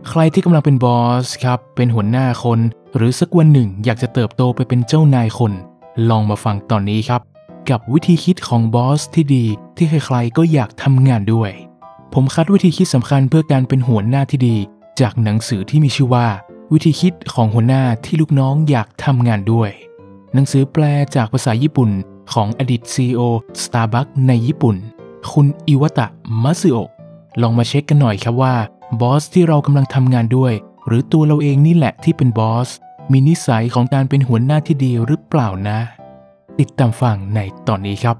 ใครที่กำลังเป็นบอสครับเป็นหัวหน้าคนหรือสักวันหนึ่งอยากจะเติบโตไปเป็นเจ้านายคนลองมาฟังตอนนี้ครับกับวิธีคิดของบอสที่ดีที่ใครๆก็อยากทำงานด้วยผมคัดวิธีคิดสำคัญเพื่อการเป็นหัวหน้าที่ดีจากหนังสือที่มีชื่อว่าวิธีคิดของหัวหน้าที่ลูกน้องอยากทำงานด้วยหนังสือแปลจากภาษาญี่ปุ่นของอดีต CEO Starbucks ในญี่ปุ่นคุณอิวตะมัตสึโอะลองมาเช็คกันหน่อยครับว่าบอสที่เรากำลังทำงานด้วยหรือตัวเราเองนี่แหละที่เป็นบอสมีนิสัยของการเป็นหัวหน้าที่ดีหรือเปล่านะติดตามฟังในตอนนี้ครับ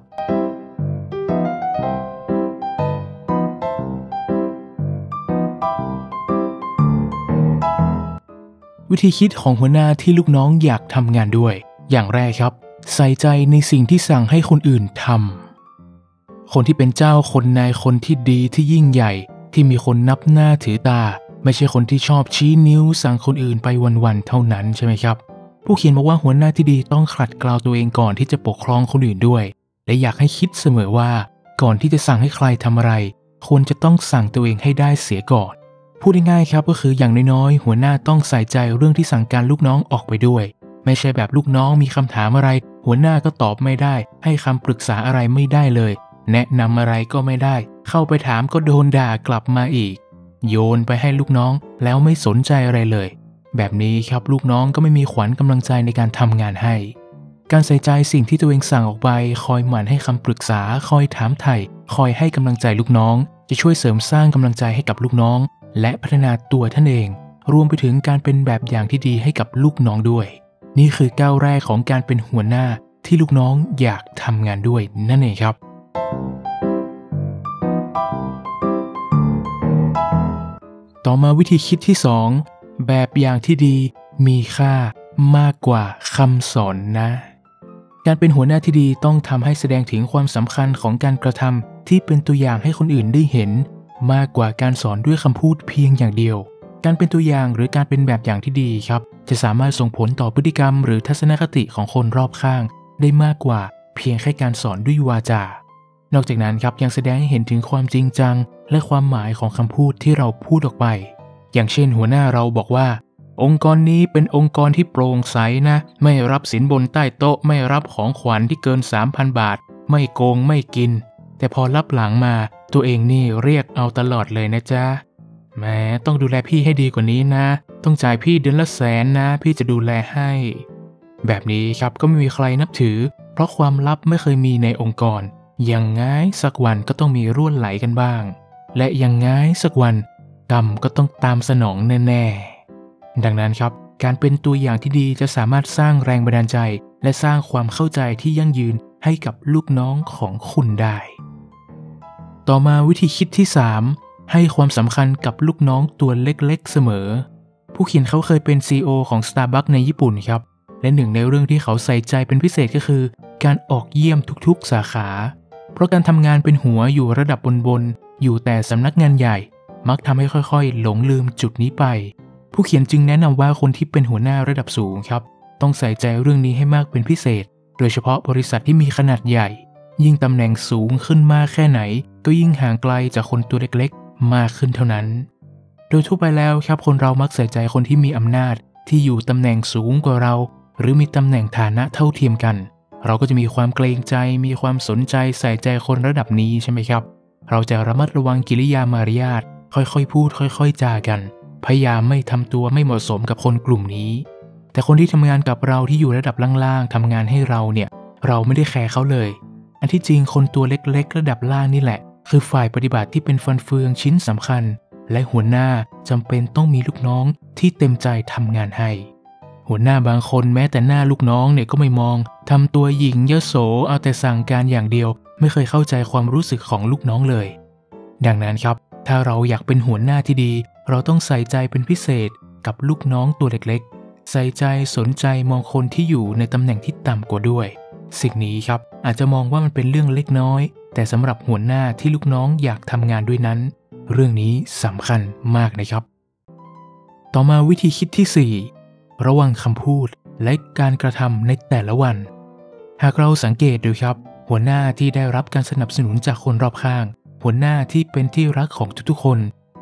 วิธีคิดของหัวหน้าที่ลูกน้องอยากทำงานด้วยอย่างแรกครับใส่ใจในสิ่งที่สั่งให้คนอื่นทำคนที่เป็นเจ้าคนนายคนที่ดีที่ยิ่งใหญ่ที่มีคนนับหน้าถือตาไม่ใช่คนที่ชอบชี้นิ้วสั่งคนอื่นไปวันๆเท่านั้นใช่ไหมครับผู้เขียนบอกว่าหัวหน้าที่ดีต้องขัดเกลาตัวเองก่อนที่จะปกครองคนอื่นด้วยและอยากให้คิดเสมอว่าก่อนที่จะสั่งให้ใครทำอะไรควรจะต้องสั่งตัวเองให้ได้เสียก่อนพูดง่ายๆครับก็คืออย่างน้อยๆหัวหน้าต้องใส่ใจเรื่องที่สั่งการลูกน้องออกไปด้วยไม่ใช่แบบลูกน้องมีคำถามอะไรหัวหน้าก็ตอบไม่ได้ให้คำปรึกษาอะไรไม่ได้เลยแนะนำอะไรก็ไม่ได้เข้าไปถามก็โดนด่ากลับมาอีกโยนไปให้ลูกน้องแล้วไม่สนใจอะไรเลยแบบนี้ครับลูกน้องก็ไม่มีขวัญกำลังใจในการทำงานให้การใส่ใจสิ่งที่ตัวเองสั่งออกไปคอยหมั่นให้คำปรึกษาคอยถามไถ่คอยให้กำลังใจลูกน้องจะช่วยเสริมสร้างกำลังใจให้กับลูกน้องและพัฒนาตัวท่านเองรวมไปถึงการเป็นแบบอย่างที่ดีให้กับลูกน้องด้วยนี่คือก้าวแรกของการเป็นหัวหน้าที่ลูกน้องอยากทำงานด้วยนั่นเองครับต่อมาวิธีคิดที่2แบบอย่างที่ดีมีค่ามากกว่าคำสอนนะการเป็นหัวหน้าที่ดีต้องทำให้แสดงถึงความสำคัญของการกระทำที่เป็นตัวอย่างให้คนอื่นได้เห็นมากกว่าการสอนด้วยคำพูดเพียงอย่างเดียวการเป็นตัวอย่างหรือการเป็นแบบอย่างที่ดีครับจะสามารถส่งผลต่อพฤติกรรมหรือทัศนคติของคนรอบข้างได้มากกว่าเพียงแค่การสอนด้วยวาจานอกจากนั้นครับยังแสดงให้เห็นถึงความจริงจังและความหมายของคำพูดที่เราพูดออกไปอย่างเช่นหัวหน้าเราบอกว่าองค์กรนี้เป็นองค์กรที่โปร่งใสนะไม่รับสินบนใต้โต๊ะไม่รับของขวัญที่เกิน 3,000 บาทไม่โกงไม่กินแต่พอรับหลังมาตัวเองนี่เรียกเอาตลอดเลยนะจ๊ะแหมต้องดูแลพี่ให้ดีกว่านี้นะต้องจ่ายพี่เดือนละ100,000นะพี่จะดูแลให้แบบนี้ครับก็ไม่มีใครนับถือเพราะความลับไม่เคยมีในองค์กรอย่างง่ายสักวันก็ต้องมีรั่วไหลกันบ้างและอย่างง่ายสักวันกรรมก็ต้องตามสนองแน่ๆดังนั้นครับการเป็นตัวอย่างที่ดีจะสามารถสร้างแรงบันดาลใจและสร้างความเข้าใจที่ยั่งยืนให้กับลูกน้องของคุณได้ต่อมาวิธีคิดที่3ให้ความสำคัญกับลูกน้องตัวเล็กๆเสมอผู้เขียนเขาเคยเป็น CEO ของ Starbucks ในญี่ปุ่นครับและหนึ่งในเรื่องที่เขาใส่ใจเป็นพิเศษก็คือการออกเยี่ยมทุกๆสาขาเพราะการทำงานเป็นหัวอยู่ระดับบนๆอยู่แต่สำนักงานใหญ่มักทำให้ค่อยๆหลงลืมจุดนี้ไปผู้เขียนจึงแนะนำว่าคนที่เป็นหัวหน้าระดับสูงครับต้องใส่ใจเรื่องนี้ให้มากเป็นพิเศษโดยเฉพาะบริษัทที่มีขนาดใหญ่ยิ่งตำแหน่งสูงขึ้นมากแค่ไหนก็ยิ่งห่างไกลจากคนตัวเล็กๆมากขึ้นเท่านั้นโดยทั่วไปแล้วครับคนเรามักใส่ใจคนที่มีอำนาจที่อยู่ตำแหน่งสูงกว่าเราหรือมีตำแหน่งฐานะเท่าเทียมกันเราก็จะมีความเกรงใจมีความสนใจใส่ใจคนระดับนี้ใช่ไหมครับเราจะระมัดระวังกิริยามารยาทค่อยๆพูดค่อยๆจากันพยายามไม่ทำตัวไม่เหมาะสมกับคนกลุ่มนี้แต่คนที่ทำงานกับเราที่อยู่ระดับล่างๆทำงานให้เราเนี่ยเราไม่ได้แคร์เขาเลยอันที่จริงคนตัวเล็กๆระดับล่างนี่แหละคือฝ่ายปฏิบัติที่เป็นฟันเฟืองชิ้นสำคัญและหัวหน้าจำเป็นต้องมีลูกน้องที่เต็มใจทำงานให้หัวหน้าบางคนแม้แต่หน้าลูกน้องเนี่ยก็ไม่มองทำตัวหยิ่งยโสเอาแต่สั่งการอย่างเดียวไม่เคยเข้าใจความรู้สึกของลูกน้องเลยดังนั้นครับถ้าเราอยากเป็นหัวหน้าที่ดีเราต้องใส่ใจเป็นพิเศษกับลูกน้องตัวเล็กๆใส่ใจสนใจมองคนที่อยู่ในตำแหน่งที่ต่ำกว่าด้วยสิ่งนี้ครับอาจจะมองว่ามันเป็นเรื่องเล็กน้อยแต่สำหรับหัวหน้าที่ลูกน้องอยากทำงานด้วยนั้นเรื่องนี้สำคัญมากนะครับต่อมาวิธีคิดที่4ระวังคำพูดและการกระทำในแต่ละวันหากเราสังเกตดูครับหัวหน้าที่ได้รับการสนับสนุนจากคนรอบข้างหัวหน้าที่เป็นที่รักของทุกๆคน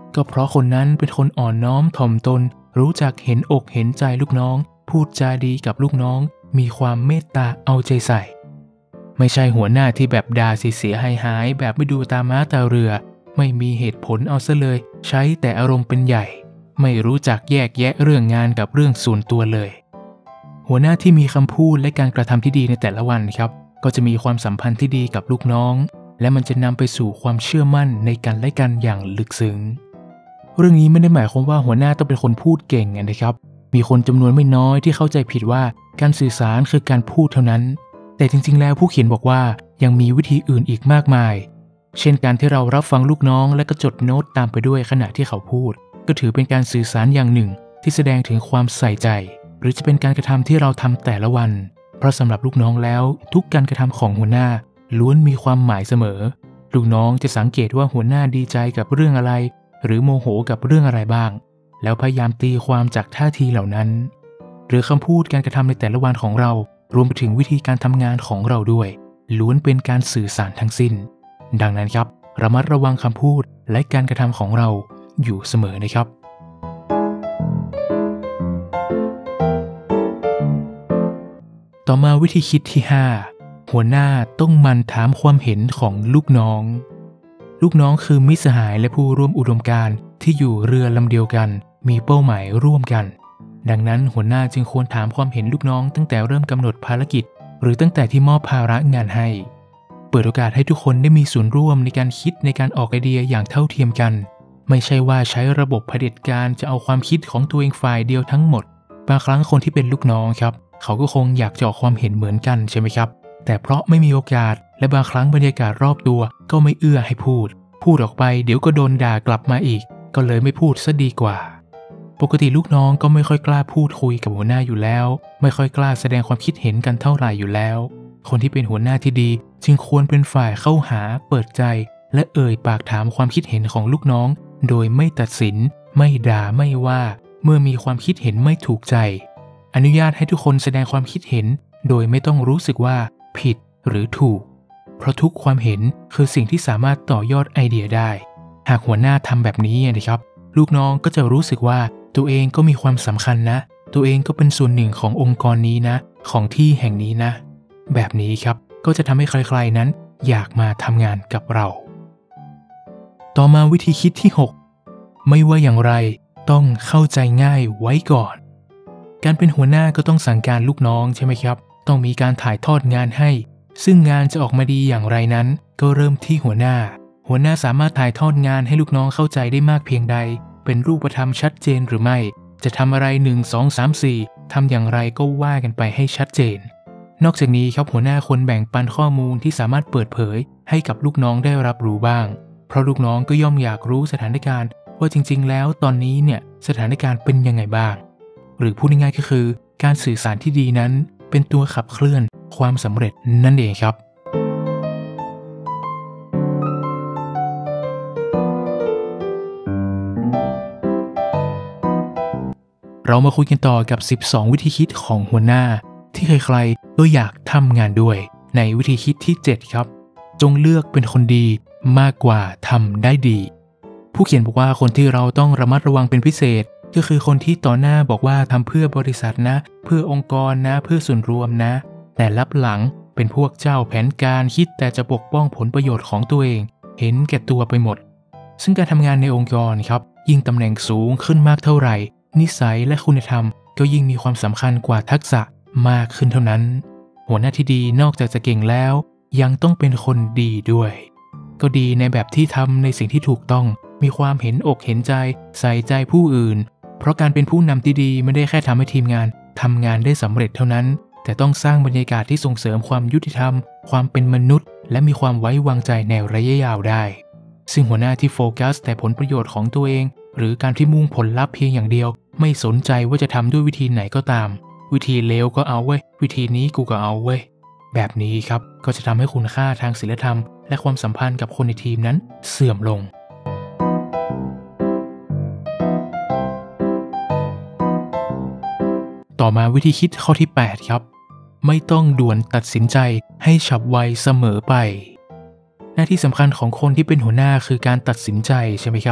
ก็เพราะคนนั้นเป็นคนอ่อนน้อมถ่อมตนรู้จักเห็นอกเห็นใจลูกน้องพูดจาดีกับลูกน้องมีความเมตตาเอาใจใส่ไม่ใช่หัวหน้าที่แบบด่าเสียหายแบบไม่ดูตาม้าตาเรือไม่มีเหตุผลเอาซะเลยใช้แต่อารมณ์เป็นใหญ่ไม่รู้จักแยกแยะเรื่องงานกับเรื่องส่วนตัวเลยหัวหน้าที่มีคำพูดและการกระทำที่ดีในแต่ละวันครับก็จะมีความสัมพันธ์ที่ดีกับลูกน้องและมันจะนำไปสู่ความเชื่อมั่นในกันและกันอย่างลึกซึ้งเรื่องนี้ไม่ได้หมายความว่าหัวหน้าต้องเป็นคนพูดเก่งนะครับมีคนจำนวนไม่น้อยที่เข้าใจผิดว่าการสื่อสารคือการพูดเท่านั้นแต่จริงๆแล้วผู้เขียนบอกว่ายังมีวิธีอื่นอีกมากมายเช่นการที่เรารับฟังลูกน้องและก็จดโน้ตตามไปด้วยขณะที่เขาพูดก็ถือเป็นการสื่อสารอย่างหนึ่งที่แสดงถึงความใส่ใจหรือจะเป็นการกระทำที่เราทำแต่ละวันเพราะสำหรับลูกน้องแล้วทุกการกระทำของหัวหน้าล้วนมีความหมายเสมอลูกน้องจะสังเกตว่าหัวหน้าดีใจกับเรื่องอะไรหรือโมโหกับเรื่องอะไรบ้างแล้วพยายามตีความจากท่าทีเหล่านั้นหรือคำพูดการกระทำในแต่ละวันของเรารวมไปถึงวิธีการทำงานของเราด้วยล้วนเป็นการสื่อสารทั้งสิ้นดังนั้นครับระมัดระวังคำพูดและการกระทำของเราอยู่เสมอนะครับต่อมาวิธีคิดที่ 5 หัวหน้าต้องหมั่นถามความเห็นของลูกน้องลูกน้องคือมิตรสหายและผู้ร่วมอุดมการณ์ที่อยู่เรือลำเดียวกันมีเป้าหมายร่วมกันดังนั้นหัวหน้าจึงควรถามความเห็นลูกน้องตั้งแต่เริ่มกำหนดภารกิจหรือตั้งแต่ที่มอบภาระงานให้เปิดโอกาสให้ทุกคนได้มีส่วนร่วมในการคิดในการออกไอเดียอย่างเท่าเทียมกันไม่ใช่ว่าใช้ระบบเผด็จการจะเอาความคิดของตัวเองฝ่ายเดียวทั้งหมดบางครั้งคนที่เป็นลูกน้องครับเขาก็คงอยากจะออกความเห็นเหมือนกันใช่ไหมครับแต่เพราะไม่มีโอกาสและบางครั้งบรรยากาศรอบตัวก็ไม่เอื้อให้พูดออกไปเดี๋ยวก็โดนด่ากลับมาอีกก็เลยไม่พูดซะดีกว่าปกติลูกน้องก็ไม่ค่อยกล้าพูดคุยกับหัวหน้าอยู่แล้วไม่ค่อยกล้าแสดงความคิดเห็นกันเท่าไหร่อยู่แล้วคนที่เป็นหัวหน้าที่ดีจึงควรเป็นฝ่ายเข้าหาเปิดใจและเอ่ยปากถามความคิดเห็นของลูกน้องโดยไม่ตัดสินไม่ด่าไม่ว่าเมื่อมีความคิดเห็นไม่ถูกใจอนุญาตให้ทุกคนแสดงความคิดเห็นโดยไม่ต้องรู้สึกว่าผิดหรือถูกเพราะทุกความเห็นคือสิ่งที่สามารถต่อยอดไอเดียได้หากหัวหน้าทำแบบนี้นะครับลูกน้องก็จะรู้สึกว่าตัวเองก็มีความสำคัญนะตัวเองก็เป็นส่วนหนึ่งขององค์กรนี้นะของที่แห่งนี้นะแบบนี้ครับก็จะทำให้ใครๆนั้นอยากมาทำงานกับเราต่อมาวิธีคิดที่ 6ไม่ว่าอย่างไรต้องเข้าใจง่ายไว้ก่อนการเป็นหัวหน้าก็ต้องสั่งการลูกน้องใช่ไหมครับต้องมีการถ่ายทอดงานให้ซึ่งงานจะออกมาดีอย่างไรนั้นก็เริ่มที่หัวหน้าสามารถถ่ายทอดงานให้ลูกน้องเข้าใจได้มากเพียงใดเป็นรูปธรรมชัดเจนหรือไม่จะทำอะไร1 2 3 4ทำอย่างไรก็ว่ากันไปให้ชัดเจนนอกจากนี้ครับหัวหน้าควรแบ่งปันข้อมูลที่สามารถเปิดเผยให้กับลูกน้องได้รับรู้บ้างเพราะลูกน้องก็ย่อมอยากรู้สถานการณ์ว่าจริงๆแล้วตอนนี้เนี่ยสถานการณ์เป็นยังไงบ้างหรือพูดง่ายๆก็คือการสื่อสารที่ดีนั้นเป็นตัวขับเคลื่อนความสำเร็จนั่นเองครับเรามาคุยกันต่อกับ12วิธีคิดของหัวหน้าที่ใครๆก็อยากทำงานด้วยในวิธีคิดที่7ครับจงเลือกเป็นคนดีมากกว่าทำได้ดีผู้เขียนบอกว่าคนที่เราต้องระมัดระวังเป็นพิเศษก็คือคนที่ต่อหน้าบอกว่าทำเพื่อบริษัทนะเพื่อองค์กรนะเพื่อส่วนรวมนะแต่ลับหลังเป็นพวกเจ้าแผนการคิดแต่จะปกป้องผลประโยชน์ของตัวเองเห็นแก่ตัวไปหมดซึ่งการทำงานในองค์กรครับยิ่งตำแหน่งสูงขึ้นมากเท่าไหร่นิสัยและคุณธรรมก็ยิ่งมีความสำคัญกว่าทักษะมากขึ้นเท่านั้นหัวหน้าที่ดีนอกจากจะเก่งแล้วยังต้องเป็นคนดีด้วยก็ดีในแบบที่ทำในสิ่งที่ถูกต้องมีความเห็นอกเห็นใจใส่ใจผู้อื่นเพราะการเป็นผู้นำที่ดีไม่ได้แค่ทำให้ทีมงานทำงานได้สำเร็จเท่านั้นแต่ต้องสร้างบรรยากาศที่ส่งเสริมความยุติธรรมความเป็นมนุษย์และมีความไว้วางใจในระยะยาวได้ซึ่งหัวหน้าที่โฟกัสแต่ผลประโยชน์ของตัวเองหรือการที่มุ่งผลลัพธ์เพียงอย่างเดียวไม่สนใจว่าจะทำด้วยวิธีไหนก็ตามวิธีเลวก็เอาเว้ยวิธีนี้กูก็เอาเว้ยแบบนี้ครับก็จะทำให้คุณค่าทางศีลธรรมและความสัมพันธ์กับคนในทีมนั้นเสื่อมลงต่อมาวิธีคิดข้อที่8ครับไม่ต้องด่วนตัดสินใจให้ฉับไวเสมอไปหน้าที่สำคัญของคนที่เป็นหัวหน้าคือการตัดสินใจใช่ไหมครับ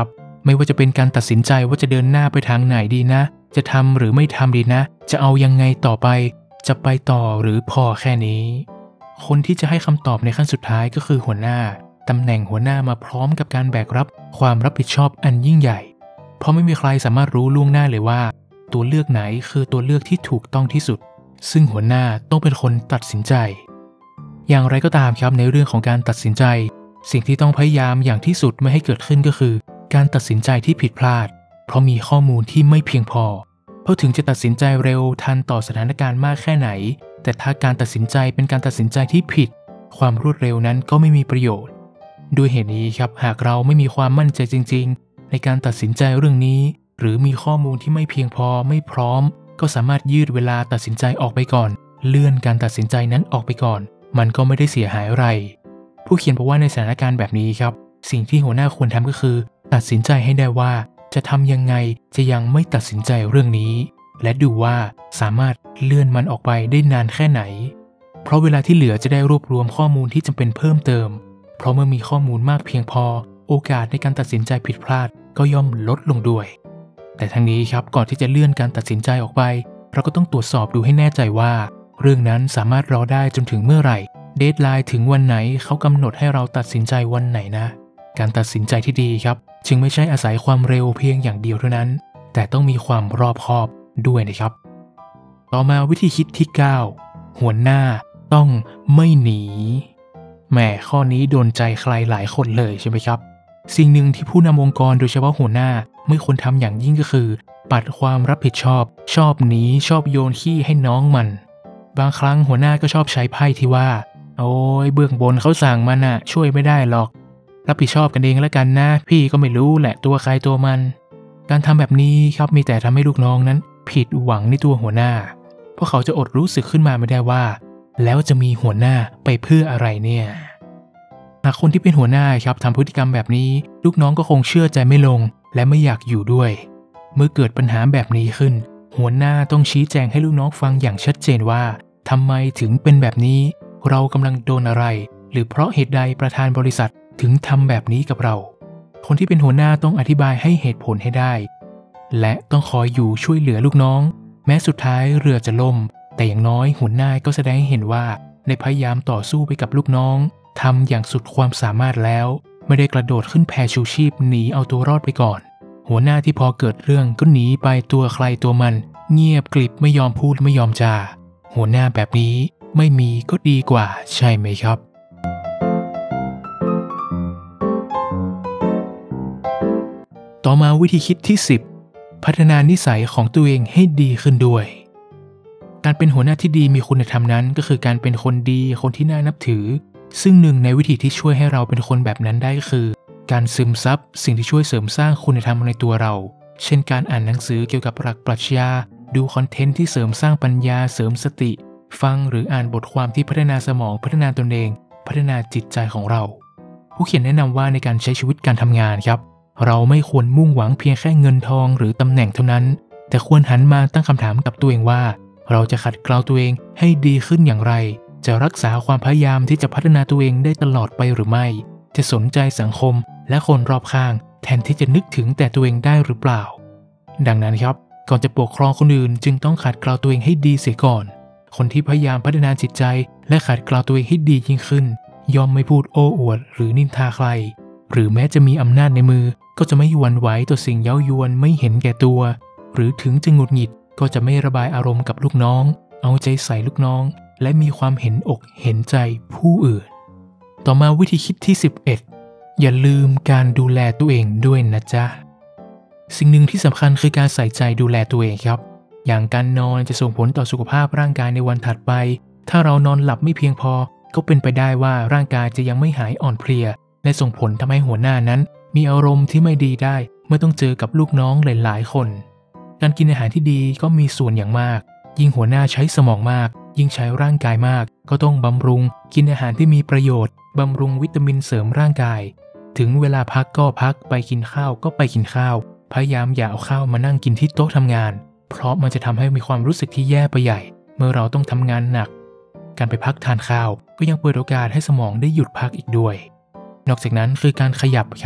ไม่ว่าจะเป็นการตัดสินใจว่าจะเดินหน้าไปทางไหนดีนะจะทำหรือไม่ทำดีนะจะเอายังไงต่อไปจะไปต่อหรือพอแค่นี้คนที่จะให้คำตอบในขั้นสุดท้ายก็คือหัวหน้าตำแหน่งหัวหน้ามาพร้อมกับการแบกรับความรับผิดชอบอันยิ่งใหญ่เพราะไม่มีใครสามารถรู้ล่วงหน้าเลยว่าตัวเลือกไหนคือตัวเลือกที่ถูกต้องที่สุดซึ่งหัวหน้าต้องเป็นคนตัดสินใจอย่างไรก็ตามครับในเรื่องของการตัดสินใจสิ่งที่ต้องพยายามอย่างที่สุดไม่ให้เกิดขึ้นก็คือการตัดสินใจที่ผิดพลาดเพราะมีข้อมูลที่ไม่เพียงพอเพราะถึงจะตัดสินใจเร็วทันต่อสถานการณ์มากแค่ไหนแต่ถ้าการตัดสินใจเป็นการตัดสินใจที่ผิดความรวดเร็วนั้นก็ไม่มีประโยชน์ด้วยเหตุนี้ครับหากเราไม่มีความมั่นใจจริงๆในการตัดสินใจเรื่องนี้หรือมีข้อมูลที่ไม่เพียงพอไม่พร้อมก็สามารถยืดเวลาตัดสินใจออกไปก่อนเลื่อนการตัดสินใจนั้นออกไปก่อนมันก็ไม่ได้เสียหายอะไรผู้เขียนบอกว่าในสถานการณ์แบบนี้ครับสิ่งที่หัวหน้าควรทำก็คือตัดสินใจให้ได้ว่าจะทำยังไงจะยังไม่ตัดสินใจเรื่องนี้และดูว่าสามารถเลื่อนมันออกไปได้นานแค่ไหนเพราะเวลาที่เหลือจะได้รวบรวมข้อมูลที่จำเป็นเพิ่มเติมเพราะเมื่อมีข้อมูลมากเพียงพอโอกาสในการตัดสินใจผิดพลาดก็ย่อมลดลงด้วยแต่ทั้งนี้ครับก่อนที่จะเลื่อนการตัดสินใจออกไปเราก็ต้องตรวจสอบดูให้แน่ใจว่าเรื่องนั้นสามารถรอได้จนถึงเมื่อไหร่เดดไลน์ถึงวันไหนเขากำหนดให้เราตัดสินใจวันไหนนะการตัดสินใจที่ดีครับจึงไม่ใช่อาศัยความเร็วเพียงอย่างเดียวเท่านั้นแต่ต้องมีความรอบคอบด้วยนะครับต่อมาวิธีคิดที่9หัวหน้าต้องไม่หนีแหมข้อนี้โดนใจใครหลายคนเลยใช่ไหมครับสิ่งหนึ่งที่ผู้นำองค์กรโดยเฉพาะหัวหน้าไม่ควรทำอย่างยิ่งก็คือปัดความรับผิดชอบหนีชอบโยนขี้ให้น้องมันบางครั้งหัวหน้าก็ชอบใช้ไพ่ที่ว่าโอ้ยเบื้องบนเขาสั่งมันน่ะช่วยไม่ได้หรอกรับผิดชอบกันเองแล้วกันนะพี่ก็ไม่รู้แหละตัวใครตัวมันการทำแบบนี้ครับมีแต่ทำให้ลูกน้องนั้นผิดหวังในตัวหัวหน้าเพราะเขาจะอดรู้สึกขึ้นมาไม่ได้ว่าแล้วจะมีหัวหน้าไปเพื่ออะไรเนี่ยหากคนที่เป็นหัวหน้าครับทำพฤติกรรมแบบนี้ลูกน้องก็คงเชื่อใจไม่ลงและไม่อยากอยู่ด้วยเมื่อเกิดปัญหาแบบนี้ขึ้นหัวหน้าต้องชี้แจงให้ลูกน้องฟังอย่างชัดเจนว่าทำไมถึงเป็นแบบนี้เรากำลังโดนอะไรหรือเพราะเหตุใดประธานบริษัทถึงทำแบบนี้กับเราคนที่เป็นหัวหน้าต้องอธิบายให้เหตุผลให้ได้และต้องคอยอยู่ช่วยเหลือลูกน้องแม้สุดท้ายเรือจะล่มแต่อย่างน้อยหัวหน้าก็แสดงให้เห็นว่าได้พยายามต่อสู้ไปกับลูกน้องทำอย่างสุดความสามารถแล้วไม่ได้กระโดดขึ้นแพชูชีพหนีเอาตัวรอดไปก่อนหัวหน้าที่พอเกิดเรื่องก็หนีไปตัวใครตัวมันเงียบกริบไม่ยอมพูดไม่ยอมจาหัวหน้าแบบนี้ไม่มีก็ดีกว่าใช่ไหมครับต่อมาวิธีคิดที่10พัฒนานิสัยของตัวเองให้ดีขึ้นด้วยการเป็นหัวหน้าที่ดีมีคุณธรรมนั้นก็คือการเป็นคนดีคนที่น่านับถือซึ่งหนึ่งในวิธีที่ช่วยให้เราเป็นคนแบบนั้นได้ก็คือการซึมซับสิ่งที่ช่วยเสริมสร้างคุณธรรมในตัวเราเช่นการอ่านหนังสือเกี่ยวกับหลักปรัชญาดูคอนเทนต์ที่เสริมสร้างปัญญาเสริมสติฟังหรืออ่านบทความที่พัฒนาสมองพัฒนาตนเองพัฒนาจิตใจของเราผู้เขียนแนะนำว่าในการใช้ชีวิตการทำงานครับเราไม่ควรมุ่งหวังเพียงแค่เงินทองหรือตำแหน่งเท่านั้นแต่ควรหันมาตั้งคำถามกับตัวเองว่าเราจะขัดเกลาตัวเองให้ดีขึ้นอย่างไรจะรักษาความพยายามที่จะพัฒนาตัวเองได้ตลอดไปหรือไม่จะสนใจสังคมและคนรอบข้างแทนที่จะนึกถึงแต่ตัวเองได้หรือเปล่าดังนั้นครับก่อนจะปกครองคนอื่นจึงต้องขัดเกลาตัวเองให้ดีเสียก่อนคนที่พยายามพัฒนาจิตใจและขัดเกลาตัวเองให้ดียิ่งขึ้นย่อมไม่พูดโอ้อวดหรือนินทาใครหรือแม้จะมีอำนาจในมือก็จะไม่หวั่นไหวต่อสิ่งเย้ายวนไม่เห็นแก่ตัวหรือถึงจะหงุดหงิดก็จะไม่ระบายอารมณ์กับลูกน้องเอาใจใส่ลูกน้องและมีความเห็นอกเห็นใจผู้อื่นต่อมาวิธีคิดที่11อย่าลืมการดูแลตัวเองด้วยนะจ๊ะสิ่งหนึ่งที่สำคัญคือการใส่ใจดูแลตัวเองครับอย่างการนอนจะส่งผลต่อสุขภาพร่างกายในวันถัดไปถ้าเรานอนหลับไม่เพียงพอก็เป็นไปได้ว่าร่างกายจะยังไม่หายอ่อนเพลียและส่งผลทำให้หัวหน้านั้นมีอารมณ์ที่ไม่ดีได้เมื่อต้องเจอกับลูกน้องหลายๆคนการกินอาหารที่ดีก็มีส่วนอย่างมากยิ่งหัวหน้าใช้สมองมากยิ่งใช้ร่างกายมากก็ต้องบำรุงกินอาหารที่มีประโยชน์บำรุงวิตามินเสริมร่างกายถึงเวลาพักก็พักไปกินข้าวก็ไปกินข้าวพยายามอย่าเอาข้าวมานั่งกินที่โต๊ะทำงานเพราะมันจะทำให้มีความรู้สึกที่แย่ไปใหญ่เมื่อเราต้องทำงานหนักการไปพักทานข้าวก็ยังเปิดโอกาสให้สมองได้หยุดพักอีกด้วยนอกจากนั้นคือการขยับครับ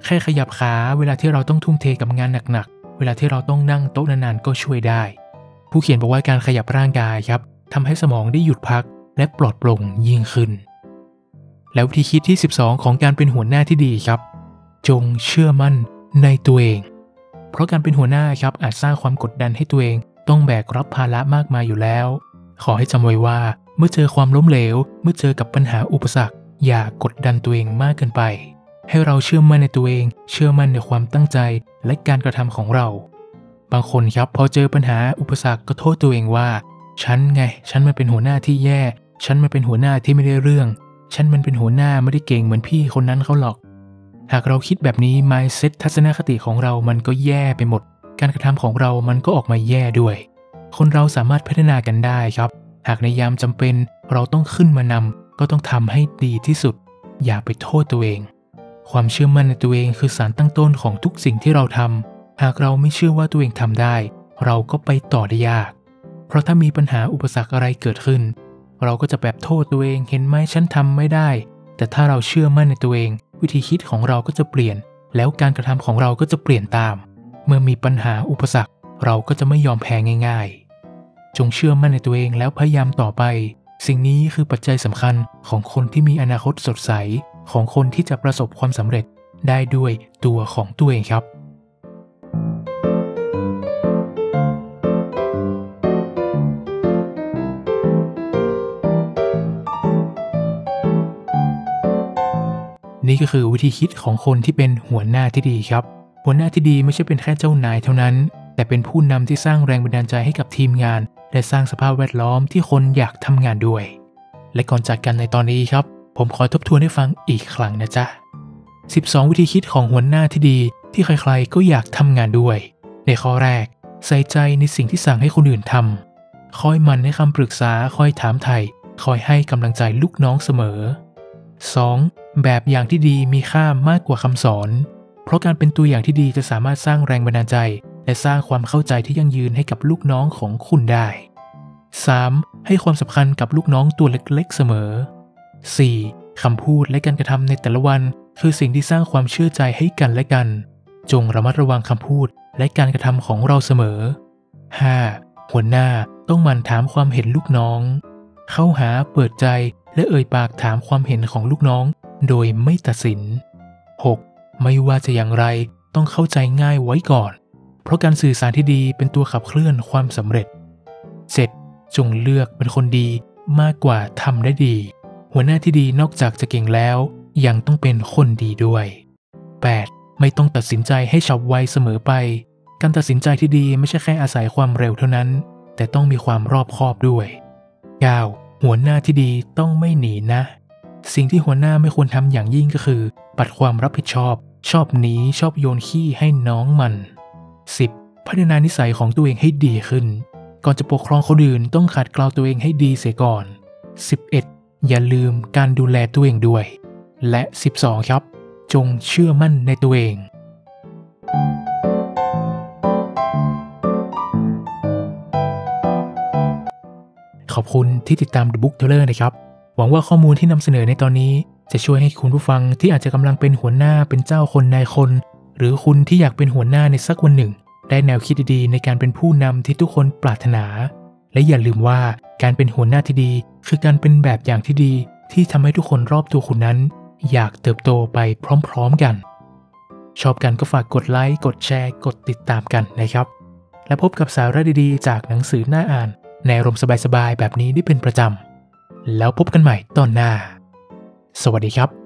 แค่ขยับขาเวลาที่เราต้องทุ่มเทกับงานหนักๆเวลาที่เราต้องนั่งโต๊ะนานๆก็ช่วยได้ผู้เขียนบอกว่าการขยับร่างกายครับทำให้สมองได้หยุดพักและปลอดโปร่งยิ่งขึ้นแล้ววิธีคิดที่12ของการเป็นหัวหน้าที่ดีครับจงเชื่อมั่นในตัวเองเพราะการเป็นหัวหน้าครับอาจสร้างความกดดันให้ตัวเองต้องแบกรับภาระมากมายอยู่แล้วขอให้จำไว้ว่าเมื่อเจอความล้มเหลวเมื่อเจอกับปัญหาอุปสรรคอย่ากดดันตัวเองมากเกินไปให้เราเชื่อมั่นในตัวเองเชื่อมั่นในความตั้งใจและการกระทำของเราบางคนครับพอเจอปัญหาอุปสรรคก็โทษตัวเองว่าฉันมันเป็นหัวหน้าที่แย่ฉันมันเป็นหัวหน้าที่ไม่ได้เรื่องฉันมันเป็นหัวหน้าไม่ได้เก่งเหมือนพี่คนนั้นเขาหรอกหากเราคิดแบบนี้ mindset ทัศนคติของเรามันก็แย่ไปหมดการกระทำของเรามันก็ออกมาแย่ด้วยคนเราสามารถพัฒนากันได้ครับหากในยามจำเป็นเราต้องขึ้นมานำก็ต้องทำให้ดีที่สุดอย่าไปโทษตัวเองความเชื่อมั่นในตัวเองคือสารตั้งต้นของทุกสิ่งที่เราทำหากเราไม่เชื่อว่าตัวเองทำได้เราก็ไปต่อได้ยากเพราะถ้ามีปัญหาอุปสรรคอะไรเกิดขึ้นเราก็จะแบบโทษตัวเองเห็นไหมฉันทำไม่ได้แต่ถ้าเราเชื่อมั่นในตัวเองวิธีคิดของเราก็จะเปลี่ยนแล้วการกระทำของเราก็จะเปลี่ยนตามเมื่อมีปัญหาอุปสรรคเราก็จะไม่ยอมแพ้ง่ายๆจงเชื่อมั่นในตัวเองแล้วพยายามต่อไปสิ่งนี้คือปัจจัยสำคัญของคนที่มีอนาคตสดใสของคนที่จะประสบความสำเร็จได้ด้วยตัวของตัวเองครับนี่ก็คือวิธีคิดของคนที่เป็นหัวหน้าที่ดีครับหัวหน้าที่ดีไม่ใช่เป็นแค่เจ้านายเท่านั้นแต่เป็นผู้นำที่สร้างแรงบันดาลใจให้กับทีมงานและสร้างสภาพแวดล้อมที่คนอยากทำงานด้วยและก่อนจากกันในตอนนี้ครับผมขอทบทวนให้ฟังอีกครั้งนะจ๊ะ12วิธีคิดของหัวหน้าที่ดีที่ใครๆก็อยากทำงานด้วยในข้อแรกใส่ใจในสิ่งที่สั่งให้คนอื่นทำคอยหมั่นให้คำปรึกษาคอยถามไถ่คอยให้กำลังใจลูกน้องเสมอ 2. แบบอย่างที่ดีมีค่ามากกว่าคำสอนเพราะการเป็นตัวอย่างที่ดีจะสามารถสร้างแรงบันดาลใจและสร้างความเข้าใจที่ยั่งยืนให้กับลูกน้องของคุณได้ 3. ให้ความสำคัญกับลูกน้องตัวเล็กๆเสมอ 4. คำพูดและการกระทำในแต่ละวันคือสิ่งที่สร้างความเชื่อใจให้กันและกันจงระมัดระวังคำพูดและการกระทำของเราเสมอ 5. หัวหน้าต้องหมั่นถามความเห็นลูกน้องเข้าหาเปิดใจและเอ่ยปากถามความเห็นของลูกน้องโดยไม่ตัดสิน 6. ไม่ว่าจะอย่างไรต้องเข้าใจง่ายไว้ก่อนเพราะการสื่อสารที่ดีเป็นตัวขับเคลื่อนความสำเร็จ 7. จงเลือกเป็นคนดีมากกว่าทำได้ดีหัวหน้าที่ดีนอกจากจะเก่งแล้วยังต้องเป็นคนดีด้วย 8. ไม่ต้องตัดสินใจให้ฉับไวเสมอไปการตัดสินใจที่ดีไม่ใช่แค่อาศัยความเร็วเท่านั้นแต่ต้องมีความรอบคอบด้วย 9. หัวหน้าที่ดีต้องไม่หนีนะสิ่งที่หัวหน้าไม่ควรทำอย่างยิ่งก็คือปัดความรับผิดชอบหนีชอบโยนขี้ให้น้องมัน 10. พัฒนานิสัยของตัวเองให้ดีขึ้นก่อนจะปกครองคนอื่นต้องขัดเกลาตัวเองให้ดีเสียก่อน 11. อย่าลืมการดูแลตัวเองด้วยและ 12 ครับจงเชื่อมั่นในตัวเองขอบคุณที่ติดตาม The Book Teller นะครับหวังว่าข้อมูลที่นำเสนอในตอนนี้จะช่วยให้คุณผู้ฟังที่อาจจะกำลังเป็นหัวหน้าเป็นเจ้าคนนายคนหรือคุณที่อยากเป็นหัวหน้าในสักวันหนึ่งได้แนวคิดดีๆในการเป็นผู้นำที่ทุกคนปรารถนาและอย่าลืมว่าการเป็นหัวหน้าที่ดีคือการเป็นแบบอย่างที่ดีที่ทำให้ทุกคนรอบตัวคุณนั้นอยากเติบโตไปพร้อมๆกันชอบกันก็ฝากกดไลค์กดแชร์กดติดตามกันนะครับและพบกับสาระดีๆจากหนังสือน่าอ่านในอารมณ์สบายๆแบบนี้ได้เป็นประจำแล้วพบกันใหม่ตอนหน้าสวัสดีครับ